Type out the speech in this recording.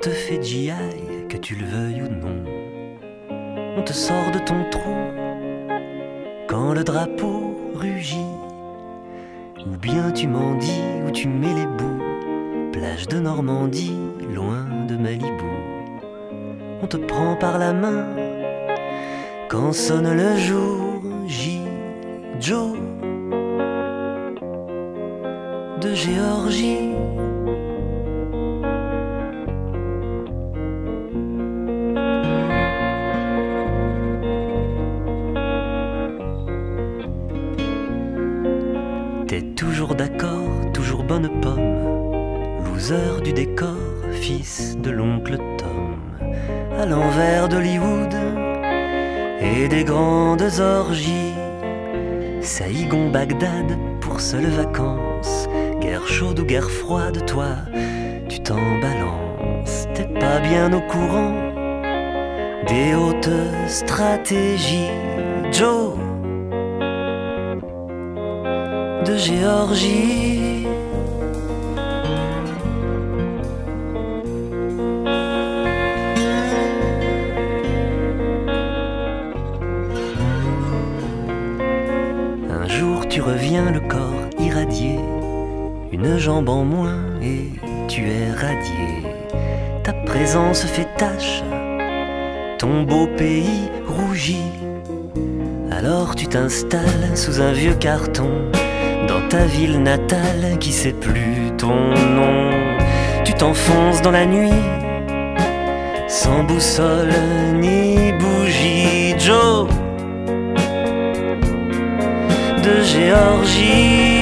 te fait GI, que tu le veuilles ou non. On te sort de ton trou quand le drapeau rugit, ou bien tu mendis ou tu mets les bouts. Plage de Normandie, loin de Malibu. On te prend par la main quand sonne le jour J. Joe de Géorgie. T'es toujours d'accord, toujours bonne pomme, loser du décor, fils de l'oncle Tom, à l'envers d'Hollywood et des grandes orgies. Saïgon, Bagdad, pour seules vacances, guerre chaude ou guerre froide, toi, tu t'en balances. T'es pas bien au courant des hautes stratégies, Joe de Géorgie. Un jour tu reviens le corps irradié, une jambe en moins et tu es radié. Ta présence fait tache, ton beau pays rougit. Alors tu t'installes sous un vieux carton dans ta ville natale qui sait plus ton nom. Tu t'enfonces dans la nuit sans boussole ni bougie, Joe de Géorgie.